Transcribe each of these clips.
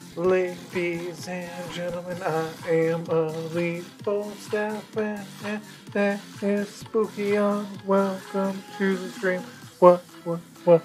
Ladies and gentlemen, I am a lethal staff, and that is spooky on. Welcome to the stream. What,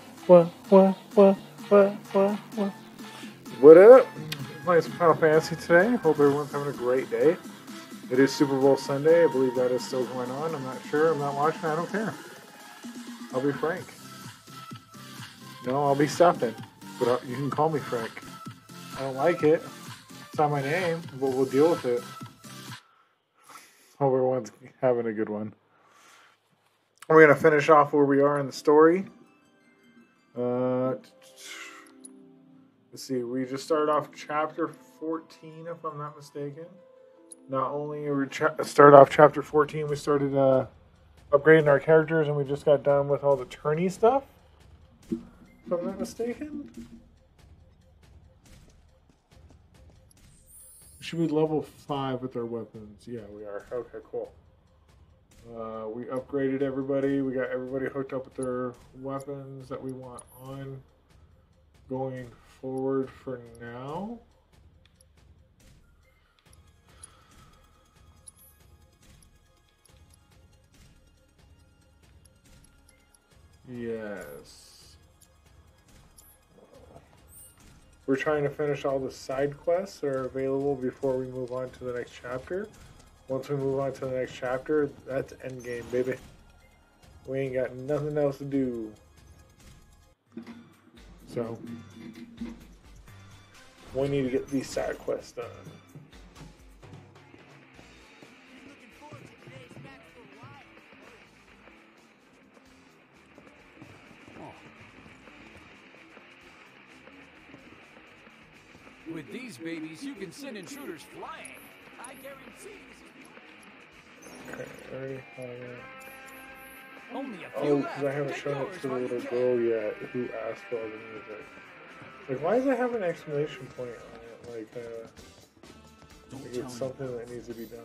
what? What up? Playing some Final Fantasy today. Hope everyone's having a great day. It is Super Bowl Sunday. I believe that is still going on. I'm not sure. I'm not watching. I don't care. I'll be Frank. No, I'll be Stefan. But you can call me Frank. I don't like it. It's not my name, but we'll deal with it. Hope everyone's having a good one. We're going to finish off where we are in the story. Let's see. We just started off chapter 14, if I'm not mistaken. Not only we started off chapter 14, we started upgrading our characters, and we just got done with all the tourney stuff, if I'm not mistaken. Should be level 5 with our weapons. Yeah, we are. Okay, cool. We upgraded everybody. We got everybody hooked up with their weapons that we want on going forward for now. Yes. We're trying to finish all the side quests that are available before we move on to the next chapter. Once we move on to the next chapter, that's endgame, baby. We ain't got nothing else to do. So, we need to get these side quests done. With these babies, you can send intruders flying. I guarantee this is Okay, only a few oh, left. because I haven't shown it to the little girl yet who asked for all the music. Like, why does it have an exclamation point on it? Like it's something that needs to be done.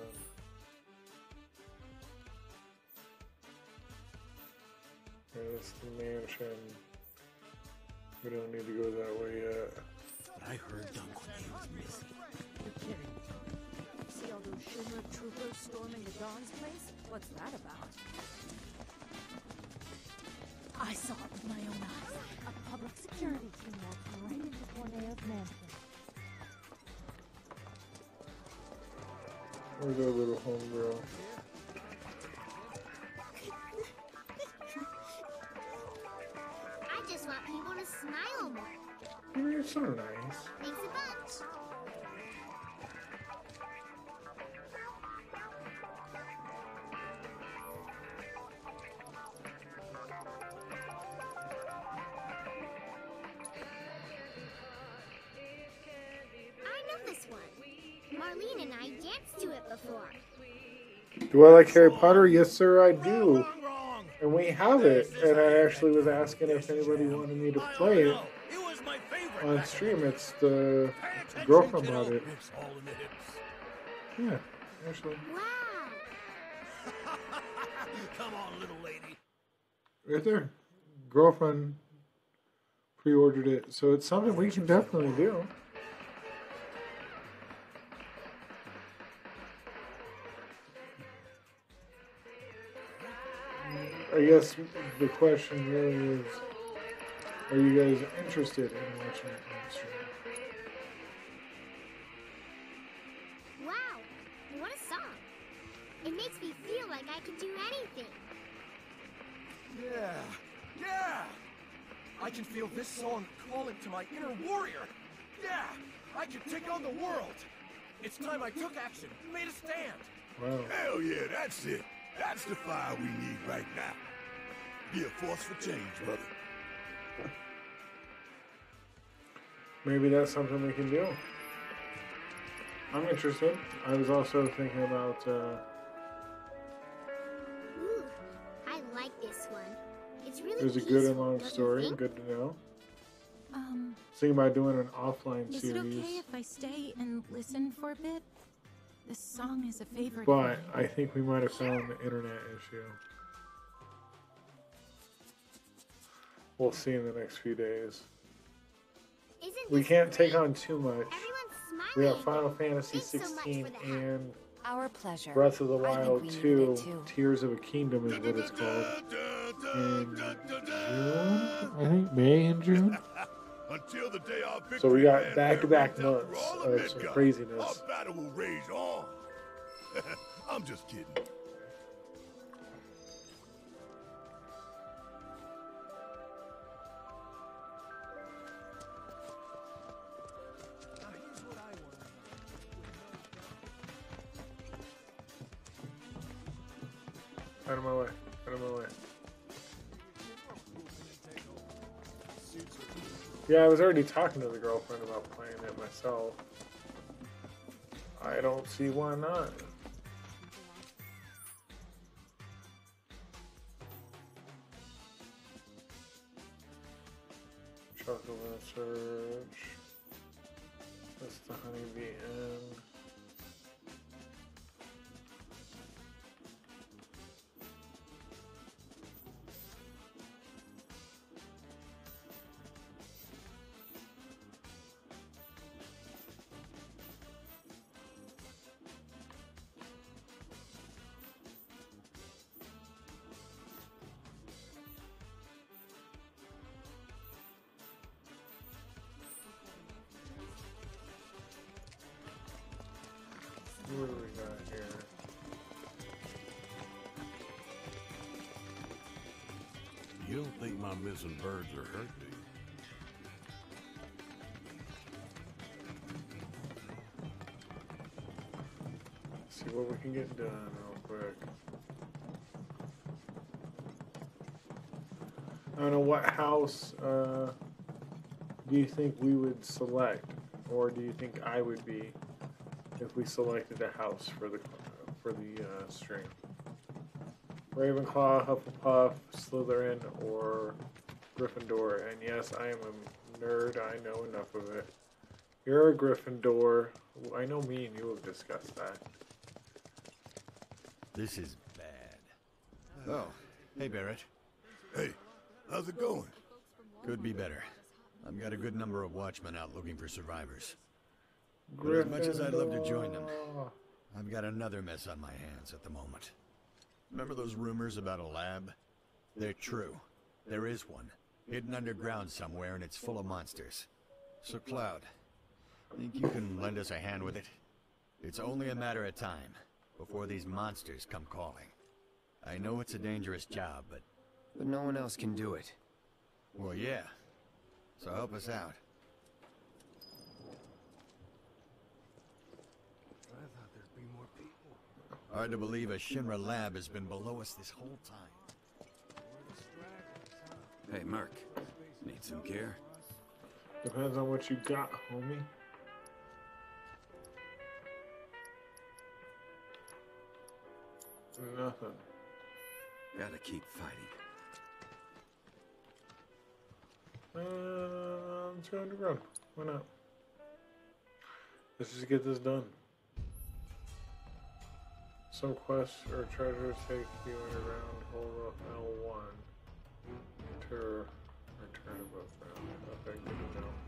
Okay, this is the mansion. We don't need to go that way yet. I heard Dunkle was missing. You're kidding. See all those Shimmer troopers storming the Dawn's place? What's that about? I saw it with my own eyes. A public security team walked right into Corneo's mansion. Where's our little homegirl? I just want people to smile more. You're so nice. Thanks a bunch. I know this one. Marlene and I danced to it before. Do I like Harry Potter? Yes, sir, I do. And we have it. And I actually was asking if anybody wanted me to play it on stream. It's the girlfriend mod it. Yeah, actually. Wow. Come on, little lady. Right there. Girlfriend pre-ordered it. So it's something we can definitely do. I guess the question really is, are you guys interested in watching it on stream? Wow. What a song. It makes me feel like I can do anything. Yeah. I can feel this song calling to my inner warrior. Yeah, I can take on the world. It's time I took action, made a stand. Wow. Hell yeah, that's it. That's the fire we need right now. Be a force for change, brother. Maybe that's something we can do. I'm interested. I was also thinking about, Ooh, I like this one. It's really there's a peaceful, good and long don't you story. think? Good to know. Thinking about doing an offline Is series. it okay if I stay and listen for a bit? This song is a favorite. But I think we might have found the internet issue. We'll see in the next few days. Isn't We can't take on too much. Everyone's We smiling. have Final Fantasy Thanks so much 16 for the help. and Our pleasure. Breath of the I think Wild we needed 2, it too. Tears of a Kingdom is what it's called. In June? I think May and June. Until the day our victory So we got land back-to-back rings out for months all of some Midgard, craziness. Our battle will rage on. I'm just kidding. Now here's what I want to know. Out of my way. Out of my way. Yeah, I was already talking to the girlfriend about playing it myself. I don't see why not. Chocolate Surge. That's the Honeybee Inn. What do we got here? You don't think my missing birds are hurt, do you? See what we can get done real quick. I don't know, what house do you think we would select, or do you think I would be if we selected a house for the stream? Ravenclaw, Hufflepuff, Slytherin, or Gryffindor? And yes, I am a nerd. I know enough of it. You're a Gryffindor. I know me and you have discussed that. This is bad. Oh, hey Barrett. Hey, how's it going? Could be better. I've got a good number of watchmen out looking for survivors. But Gryffindor. as much as I'd love to join them, I've got another mess on my hands at the moment. Remember those rumors about a lab? They're true. There is one, hidden underground somewhere, and it's full of monsters. So Cloud, think you can lend us a hand with it? It's only a matter of time before these monsters come calling. I know it's a dangerous job, but no one else can do it. well, yeah. So help us out. I thought there'd be more people. Hard to believe a Shinra lab has been below us this whole time. Hey, Merc. Need some gear? Depends on what you got, homie. Nothing. Gotta keep fighting. Let's go underground. Why not? Let's just get this done. Some quests or treasures take you underground. Hold up L1 to return above ground. Okay, good to know.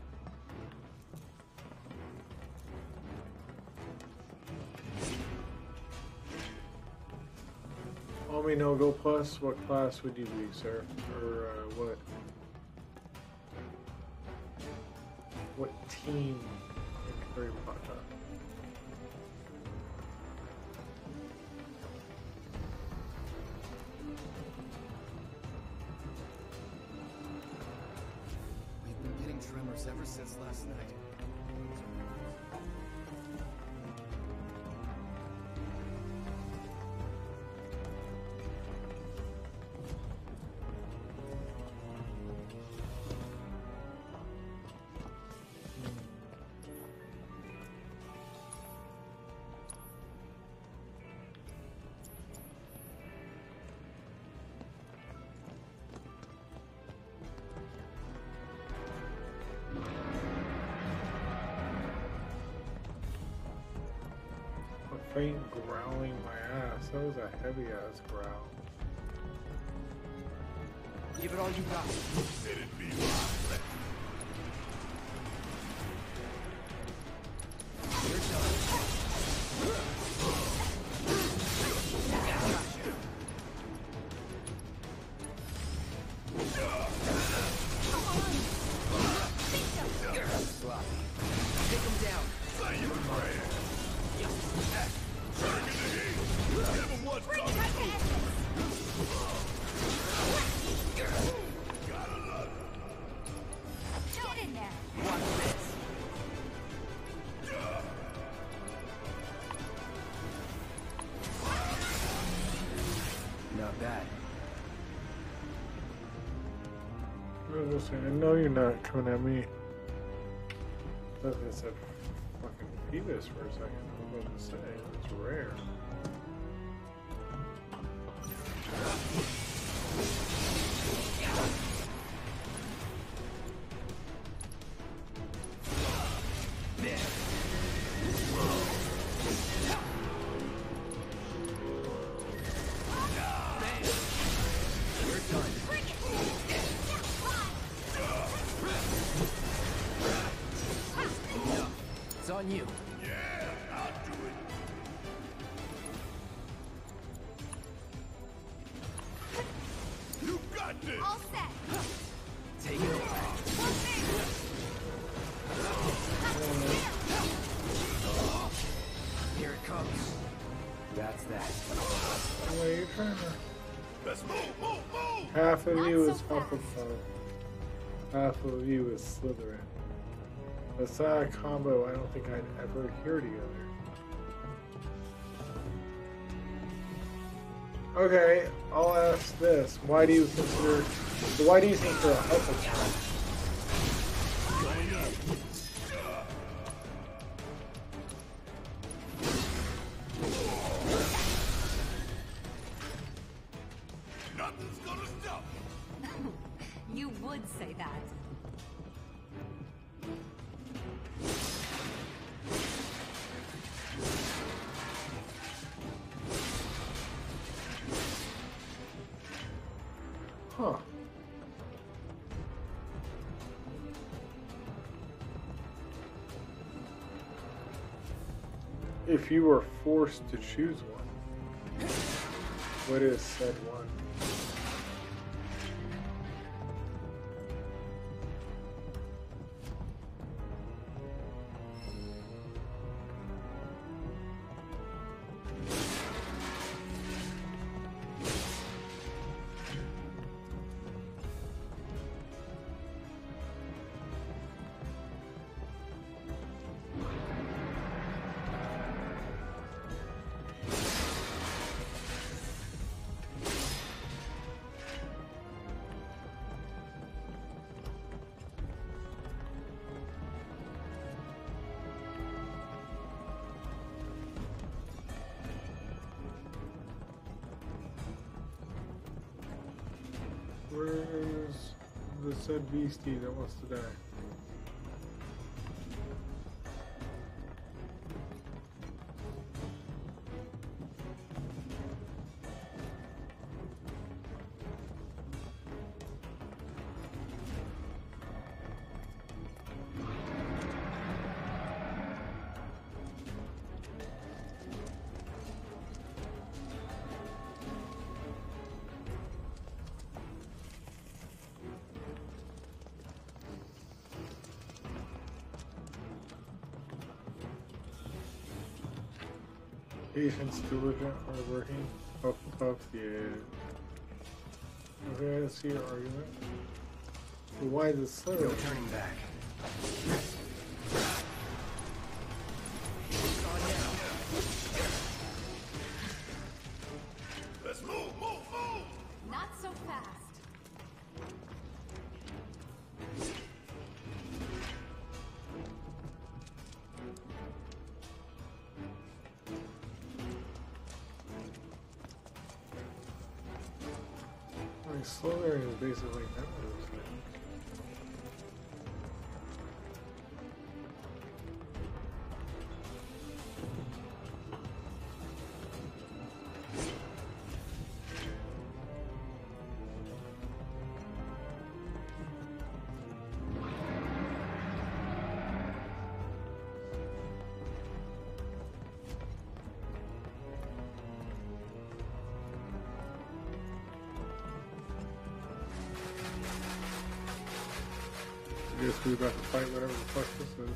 Homie No Go Plus, what class would you be, sir? Or what? What team in Harry Potter? We've been getting tremors ever since last night. A faint growling my ass. That was a heavy ass growl. Give it all you got. Let it be my closer. I know you're not coming at me. I thought I said fucking Phoebus for a second. I was about to say, it's rare. It's on you. Yeah, I'll do it. You got this. All set. Take it away. Here it comes. That's that. What are you trying to... Let's move. Half of Not you so is fast. Hufflepuff. Half of you is Slytherin. That's not a combo I don't think I'd ever hear together. Okay, I'll ask this. Why do you think you're a Hufflepuff? Nothing's gonna stop. You would say that. Huh. If you were forced to choose one, what is said one? Where's the said beastie that wants to die? Patience, diligent, hardworking, Hufflepuff, yeah. Okay, let's see your argument. But why the Slytherin? No turning back. Let's move. Not so fast. I mean, Slytherin is basically members. I guess we're about to fight whatever the fuck this is.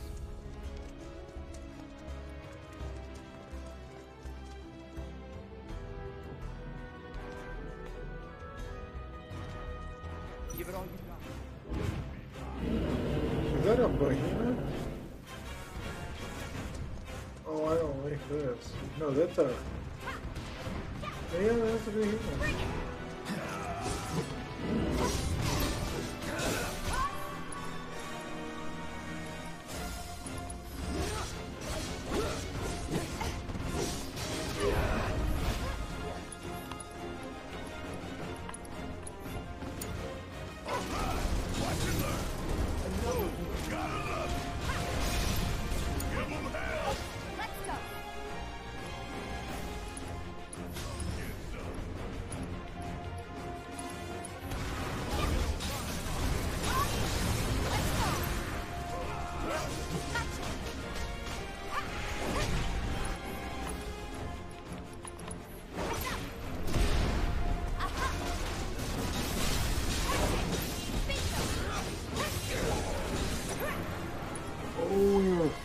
Give it all you got. Is that a behemoth? Oh, I don't like this. No, that's a... Yeah, that's a behemoth.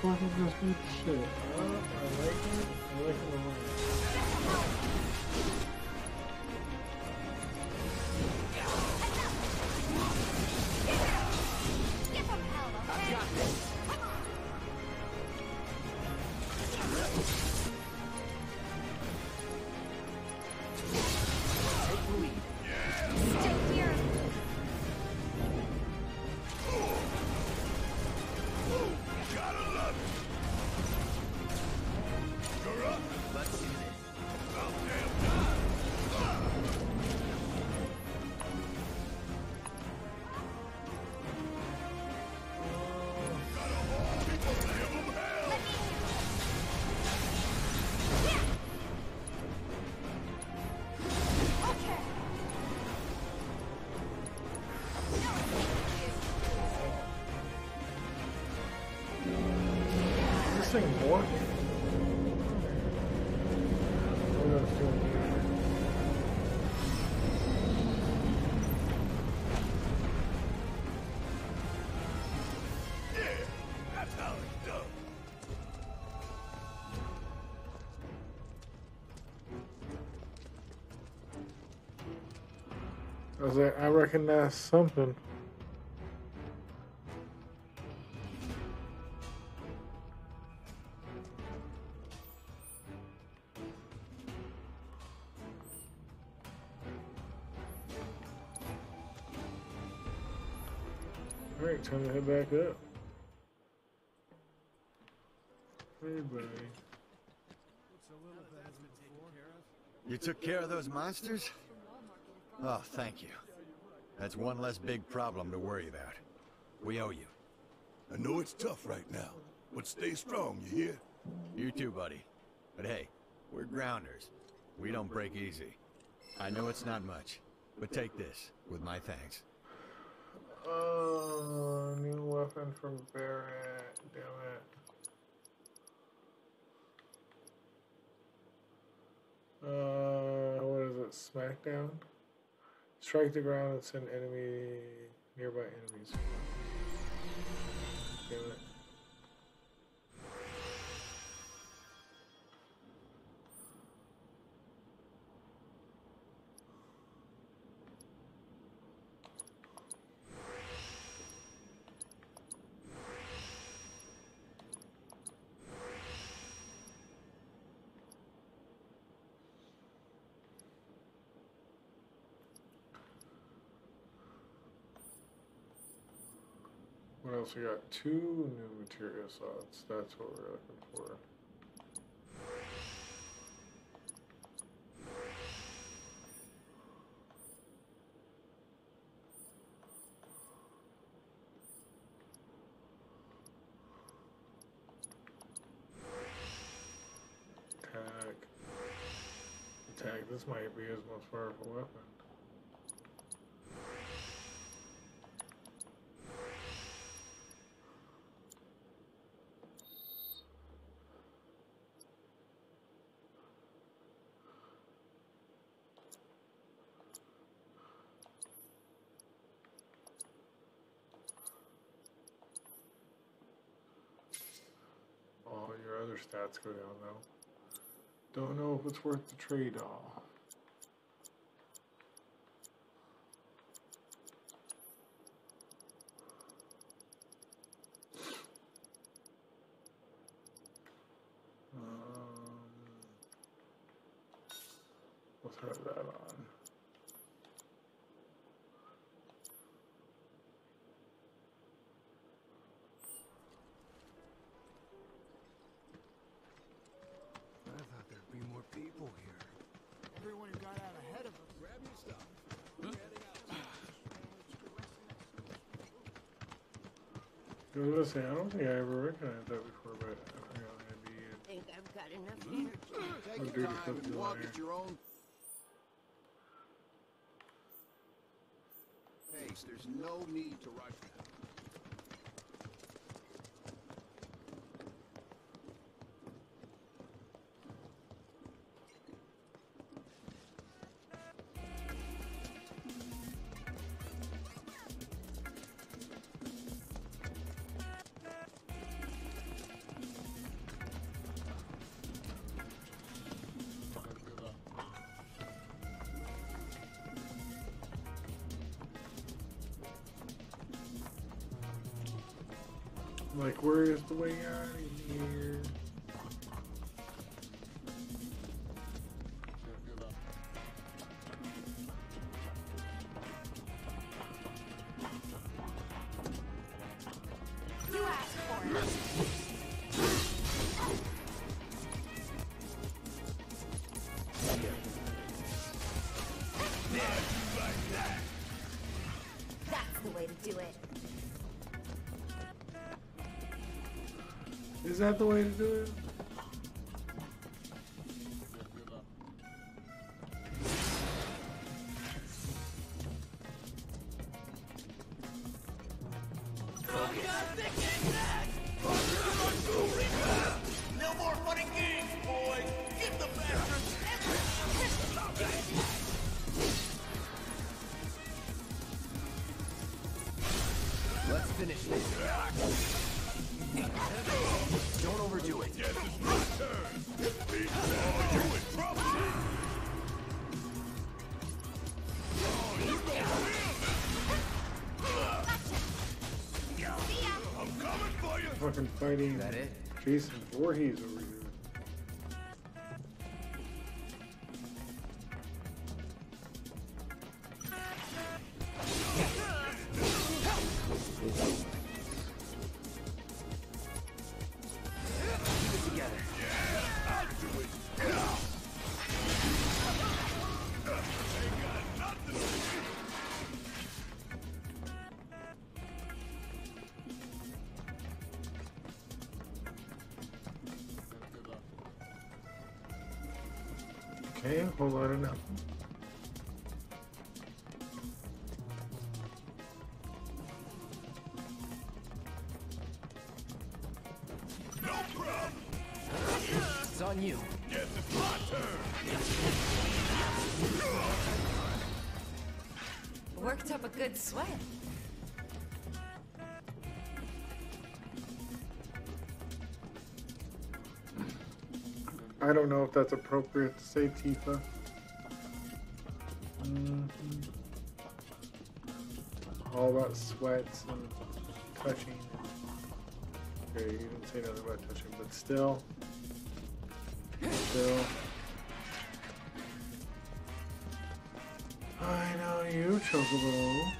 fuck is this good shit? I like it. I like it a lot. Give him hell, okay? Stay here. Gotta love it. You're up. Let's see this. About damn time. Gotta hold people, give them hell. Okay. Is this thing more? What else do we need? Yeah, that's how it's done. I was like, I recognize something. Alright, time to head back up. Hey, buddy. You took care of those monsters? Oh, thank you. That's one less big problem to worry about. We owe you. I know it's tough right now, but stay strong, you hear? You too, buddy. But hey, we're grounders. We don't break easy. I know it's not much, but take this with my thanks. Oh, new weapon from Barrett. Damn it. What is it? Smackdown? Strike the ground and send nearby enemies. Damn it. What else? We got 2 new material slots. That's what we're looking for. Attack. This might be his most powerful weapon. All your other stats go down though. Don't know if it's worth the trade-off. We'll throw that on. I thought there'd be more people here. Everyone who got out ahead of us. Grab your stuff. We're heading out. I was gonna say, I don't think I ever recognized that before, but I forgot Andy and Think I've got enough energy. Oh, Take dude, your it's time up and to walk there. at your own pace. There's no need to rush now. Like, where is the way out of here? You asked for it. That's the way to do it. Is that the way to do it? No more funny games, boys! Give the bastards Let's finish this. Don't overdo it. Yes, it's my turn. Oh, you in trouble. Oh, you gonna feel this. I'm coming for you. Fucking fighting Is that it? Jason Voorhees over here. Keep it together. I'll do it. Ain't got nothing to do. Okay, a whole lot of nothing. No problem. It's on you. Yes, it's my turn. Worked up a good sweat. I don't know if that's appropriate to say, Tifa. All about sweats and touching. Okay, you didn't say nothing about touching, but still. Still. I know you, Chocobo.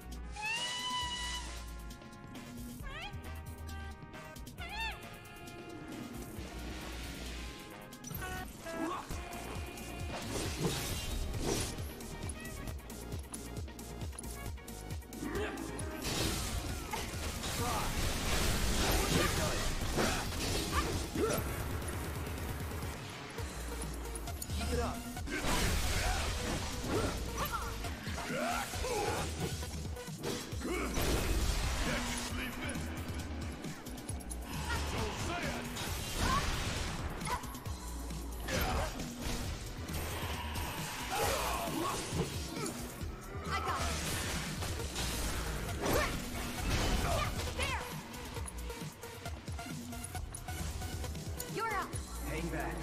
Keep it up. I got it. There. You're up. Hang back.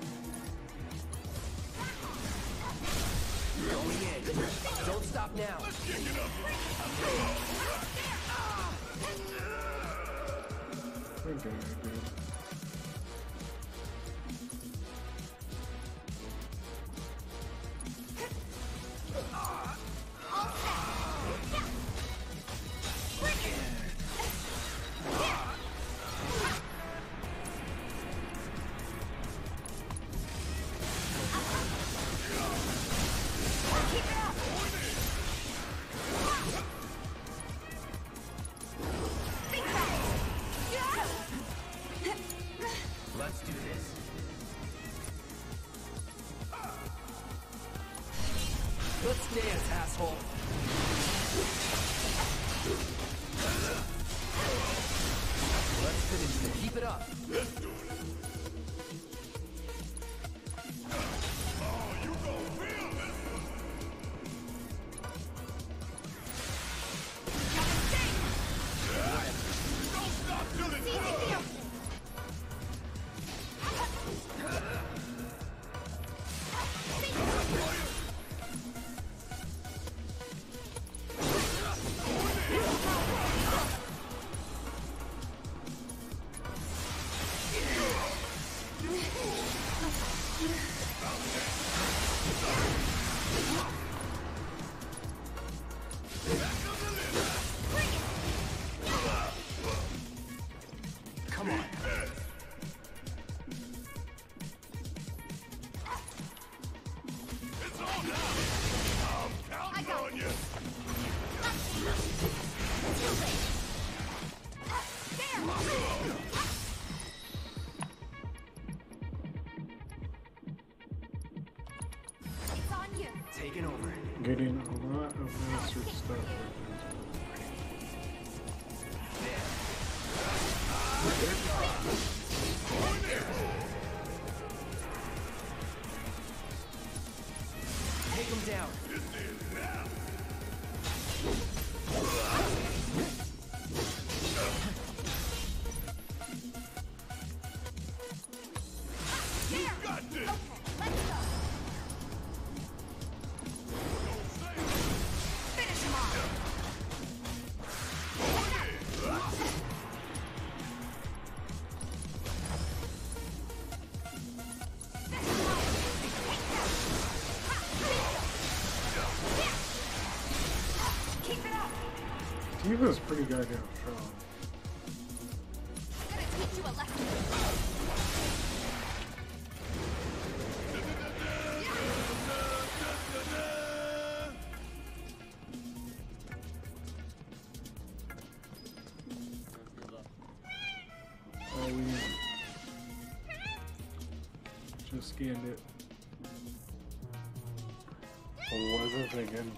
Going in. Don't stop now. Okay, okay. Let's do this. Let's dance, asshole. Let's finish this. Keep it up. It's on you. Taking over. Getting a lot of master stuff right Take him down. Finish him off. Keep it up. now. Tifa's pretty goddamn strong. Gonna teach you a lesson. Oh, we just scanned it. Wasn't thinking.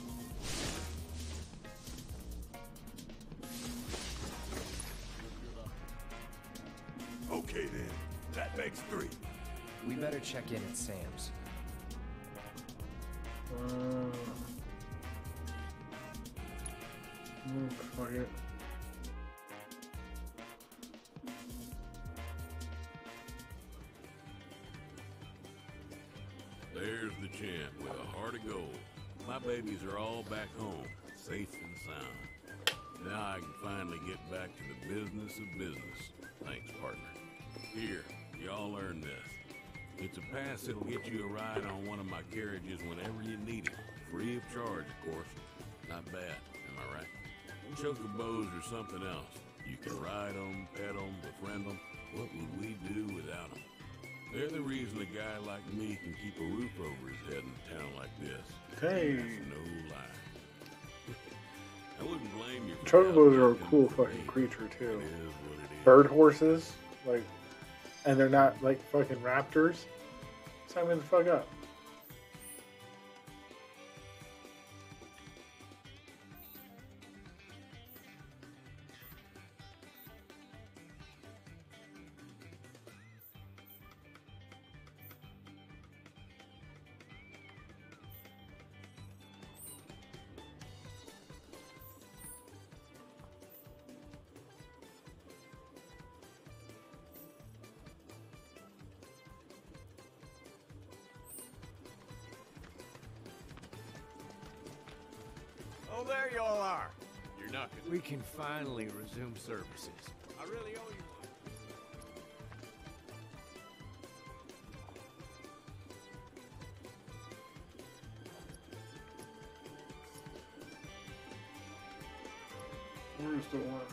Okay then, that makes 3. We better check in at Sam's. Fuck it. There's the champ with a heart of gold. My babies are all back home, safe and sound. Now I can finally get back to the business of business. Thanks, partner. Here, y'all earn this. It's a pass that'll get you a ride on one of my carriages whenever you need it. Free of charge, of course. Not bad, am I right? Chocobos or something else. You can ride them, pet them, befriend them. What would we do without them? They're the reason a guy like me can keep a roof over his head in a town like this. Hey. That's no lie. I wouldn't blame you. Chocobos are a cool fucking creature too. It is what it is. Bird horses, like, and they're not like fucking raptors. Sign me the fuck up. Oh, there you all are. You're not gonna... We can finally resume services. I really owe you one. Where's the one?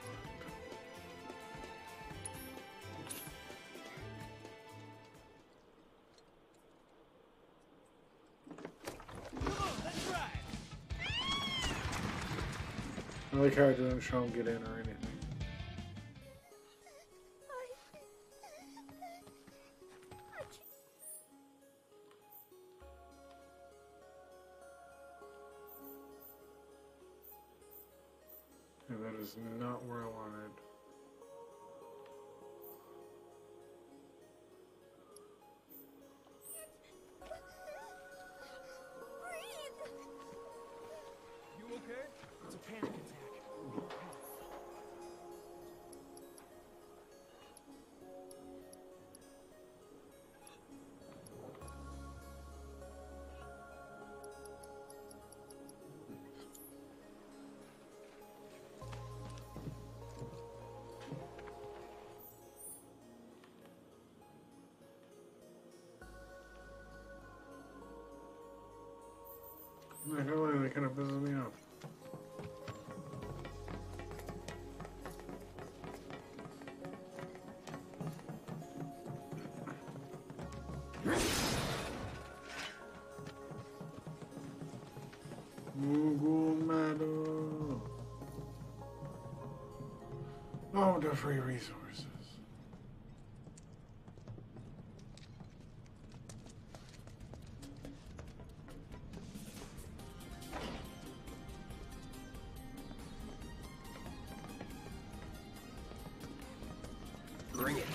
I like how it doesn't show him get in or anything. Yeah, that is not where I wanted. You okay? It's a panic attack. I know that kind of pisses me off. Google Meadow. Oh, the free resources. Bring it.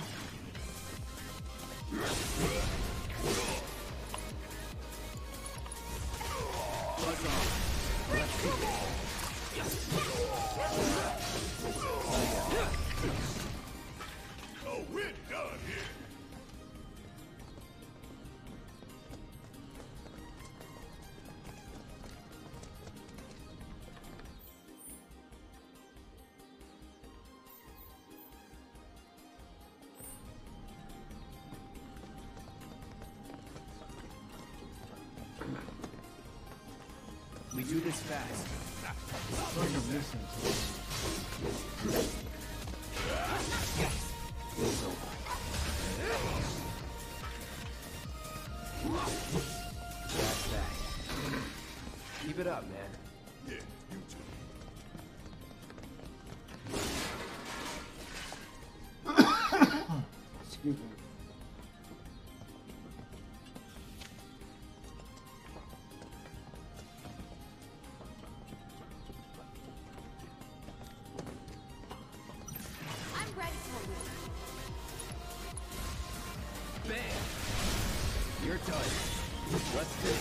Buzz off. Let's keep it. Oh, we're done here. We do this fast. Look at this thing. It's over. That's that. Keep it up, man. Yeah, you too. Excuse me. I'm ready for you. Bam! You're done. Let's do it.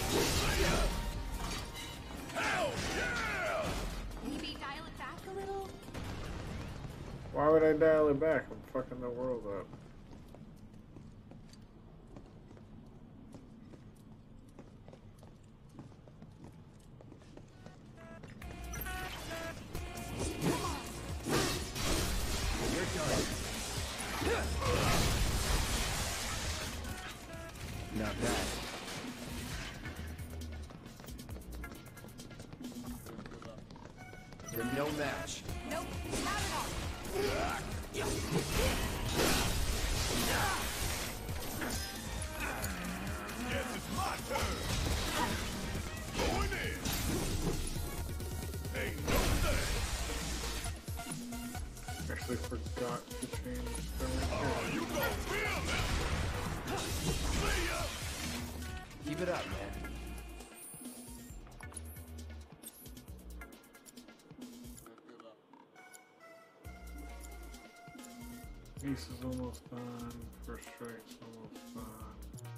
Hell yeah! Maybe dial it back a little? Why would I dial it back? I'm fucking the world up. You're done. Not bad. You're no match. Nope, not at all. Guess it's my turn. Going in. Ain't no thing. Actually forgot to change the Oh, you gon' feel it. See ya. Keep it up, man. Ace is almost done. First strike's almost done.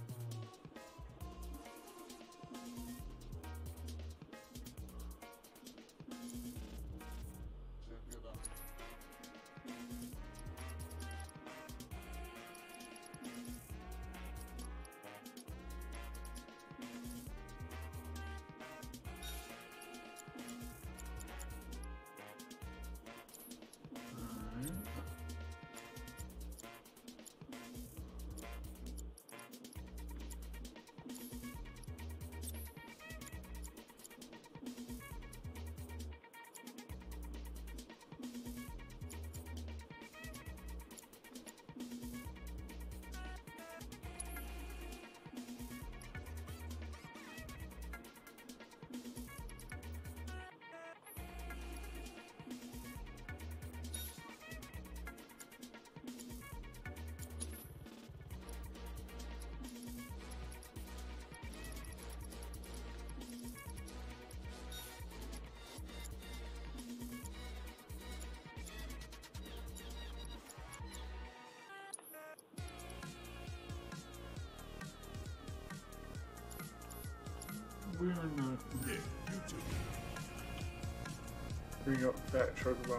We are not. Yeah, you too. Bring up Fat Chocobo.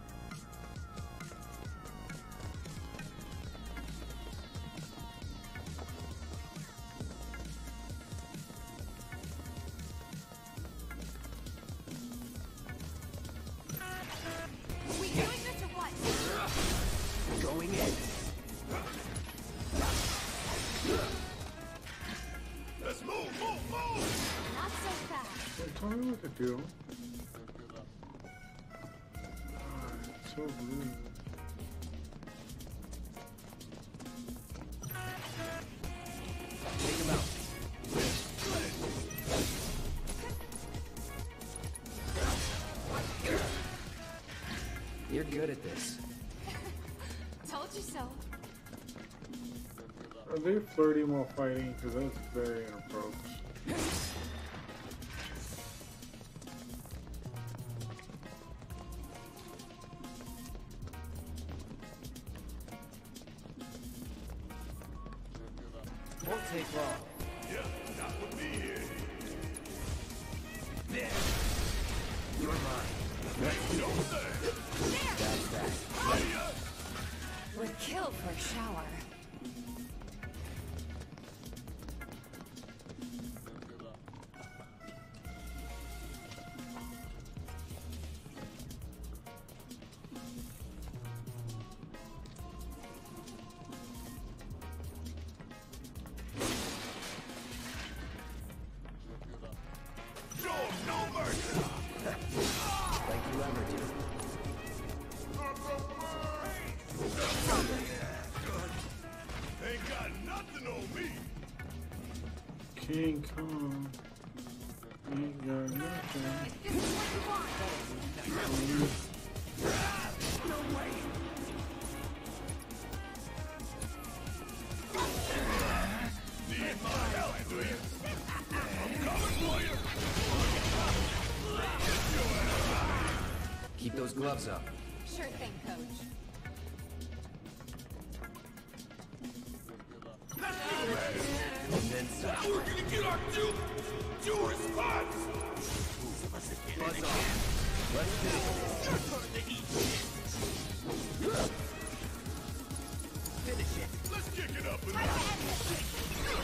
We doing this or what? Going in. Let's move. Not so fast. Don't tell me what to do. It's so rude. Take him out. You're good at this. Told you so. Are they flirting while fighting? Because that's very inappropriate. Won't take long. Yeah, not with me here. There. You're mine. Hey, don't say. That's that. Hiya! Would kill for a shower. Show 'em no mercy. Like you ever do. Ain't got nothing on me. King Kong. Ain't got nothing. This is what you want. Need my help, do you? I'm coming for you. Keep those gloves up. Sure thing, Coach. And then some. Now we're gonna get our due response. Buzz off. Let's do it. Finish it. Let's kick it up a notch.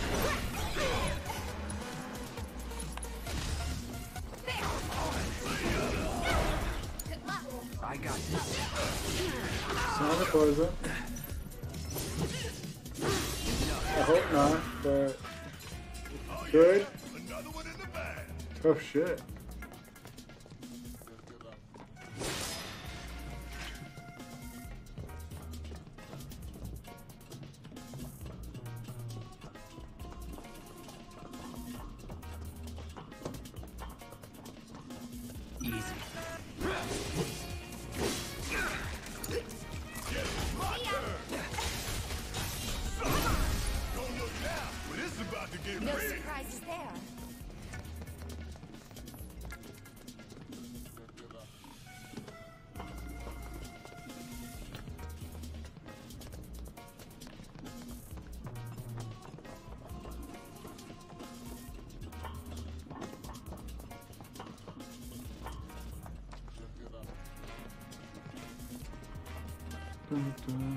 Good luck. I got this. Sonic wasn't. I hope not, but good. Another one in the bag. Tough shit. Easy. Don't look now, but it's about to get No real. surprises there. Dun, dun.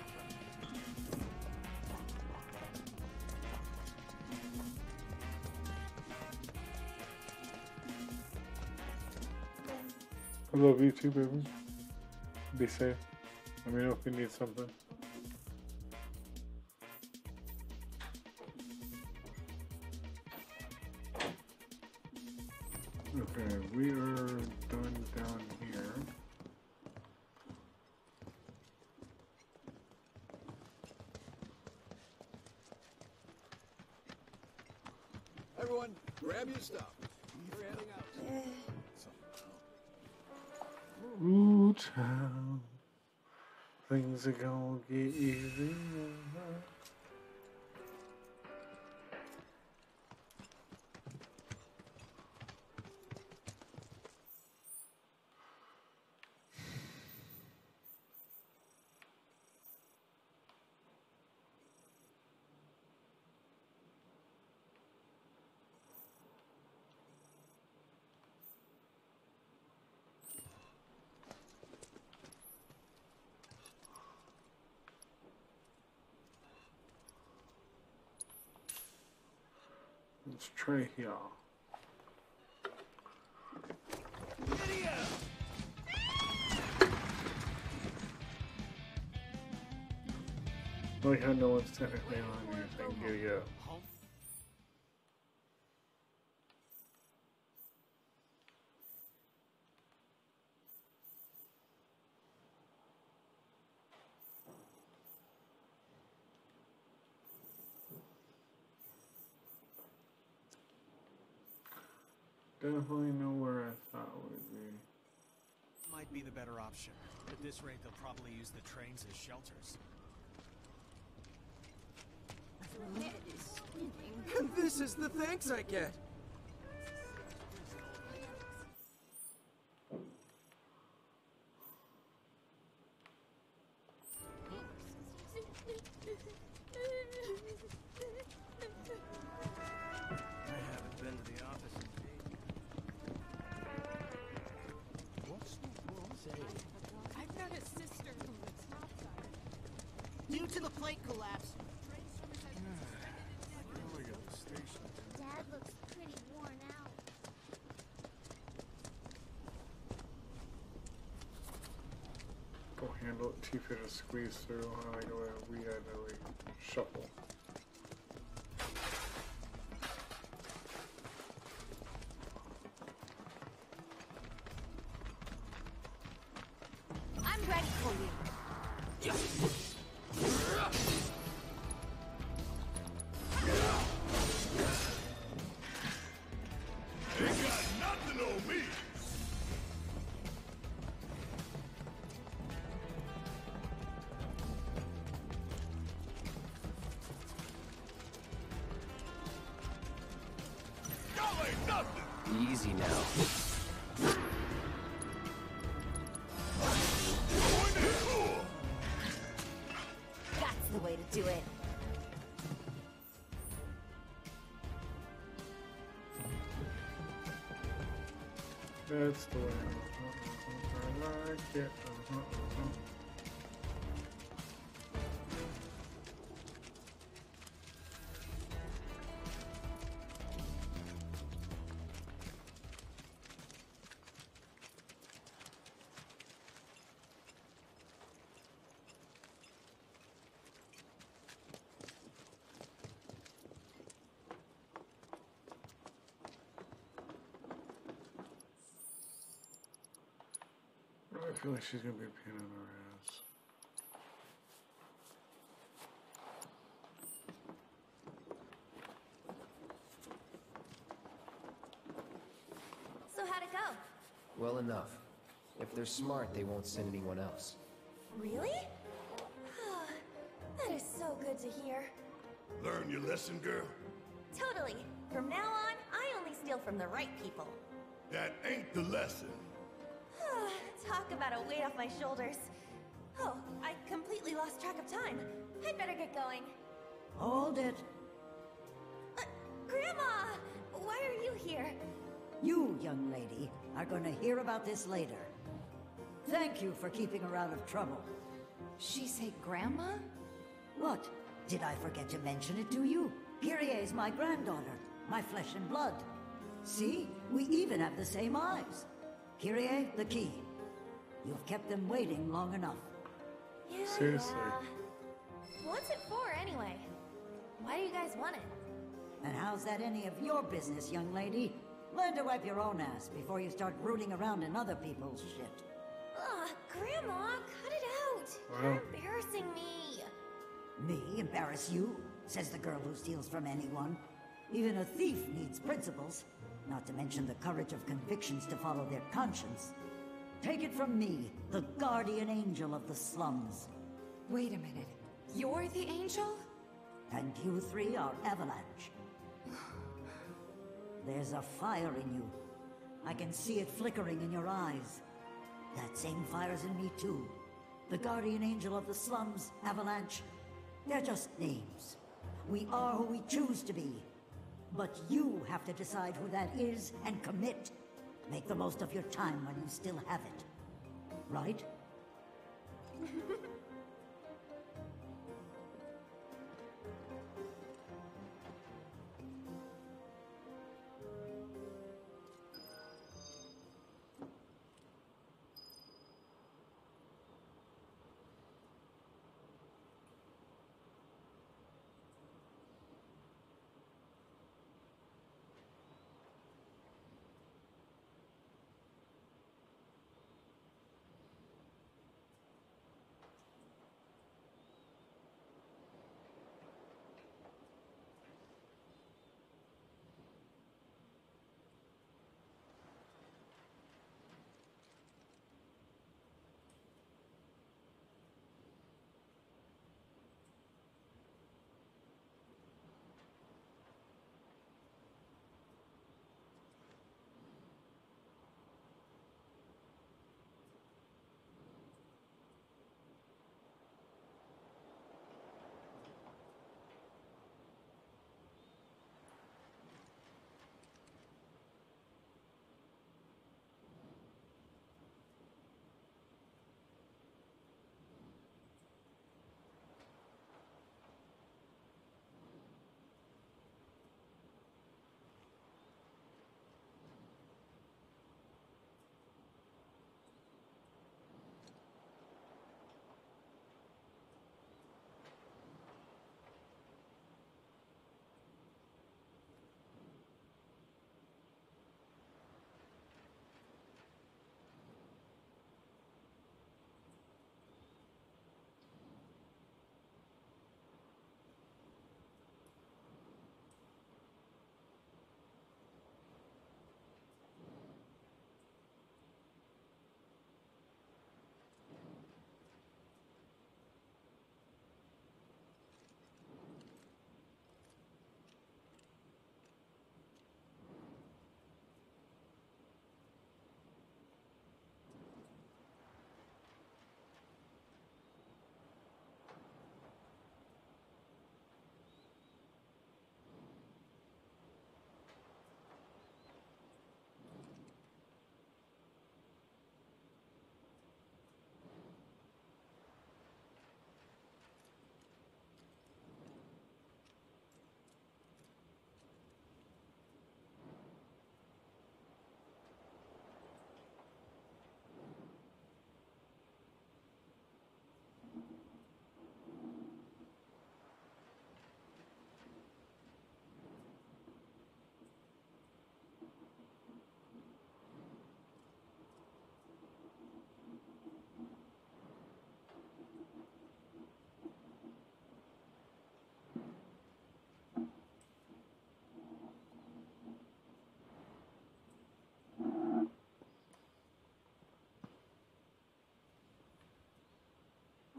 I love you too, baby. Be safe. Let me know if you need something. Okay, we are done down here. Everyone, grab your stuff. We're heading out. Ooh, child. Things are gonna get easier. Let's try here. Like how no one's technically on anything here yet. Definitely know where I thought would be. might be the better option. At this rate, they'll probably use the trains as shelters. My head is spinning. And this is the thanks I get! I haven't been to the office in days. What's the world saying? I've got a sister who lives outside. Due to the plate collapse. Oh, I got the station. Dad looks pretty worn out. Go handle it. T-fit to squeeze through. I like we had to like shuffle. I'm ready for you. They got nothing on me. Y'all ain't nothing. Easy now. Go in there, cool. That's the way to do it. That's the way. I like it. I feel like she's gonna be a pain in our ass. So how'd it go? Well enough. If they're smart, they won't send anyone else. Really? That is so good to hear. Learn your lesson, girl. Totally. From now on, I only steal from the right people. That ain't the lesson. Talk about a weight off my shoulders. Oh, I completely lost track of time. I'd better get going. Hold it. Grandma! Why are you here? You, young lady, are going to hear about this later. Thank you for keeping her out of trouble. She say grandma? What? Did I forget to mention it to you? Kyrie's my granddaughter, my flesh and blood. See, we even have the same eyes. Kyrie, the key. You've kept them waiting long enough. Yeah, Seriously. yeah. What's it for, anyway? Why do you guys want it? And how's that any of your business, young lady? Learn to wipe your own ass before you start rooting around in other people's shit. Ugh, Grandma, cut it out. You're embarrassing me. Me embarrass you? Says the girl who steals from anyone. Even a thief needs principles, not to mention the courage of convictions to follow their conscience. Take it from me, the guardian angel of the slums. Wait a minute. You're the angel? And you three are Avalanche. There's a fire in you. I can see it flickering in your eyes. That same fire's in me too. The guardian angel of the slums, Avalanche. They're just names. We are who we choose to be. But you have to decide who that is and commit. Make the most of your time when you still have it. Right?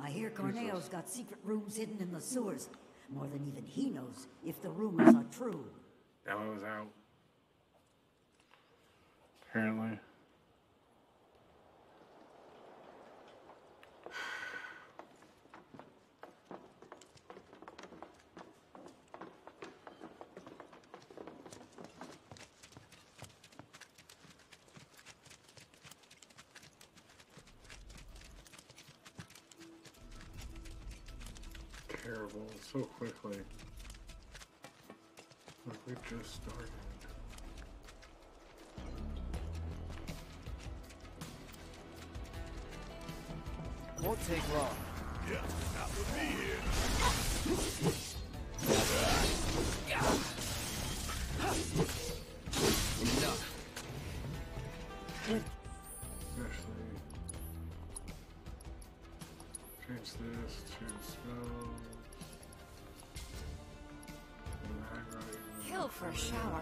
I hear Corneo's got secret rooms hidden in the sewers. More than even he knows if the rumors are true. That one was out. Apparently. Terrible, so quickly. Like we just started. Won't take long. Yeah, not with me here. Enough. Actually, change this to spells. Kill for a shower.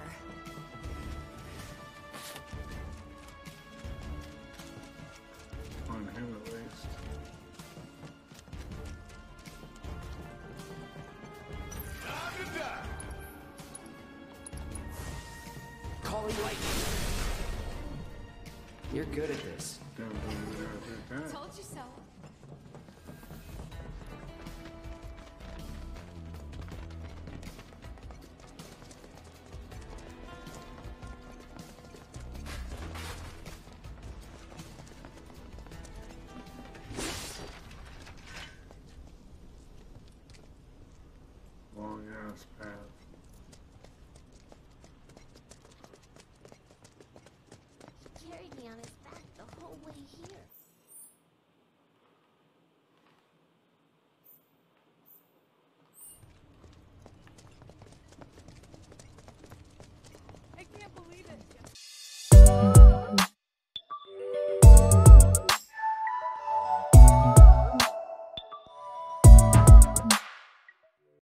On him at least. Time to die. Calling lightning. You're good at this. Don't believe it, I did that. Told you so. Long ass path.